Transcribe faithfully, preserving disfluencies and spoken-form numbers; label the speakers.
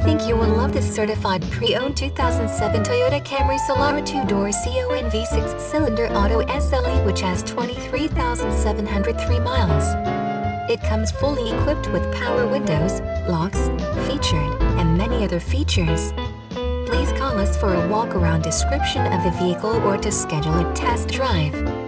Speaker 1: think you will love this certified pre-owned two thousand seven Toyota Camry Solara two-door Conv six-cylinder auto S L E which has twenty-three thousand seven hundred three miles. It comes fully equipped with power windows, locks, featured, and many other features. Please call us for a walk-around description of the vehicle or to schedule a test drive.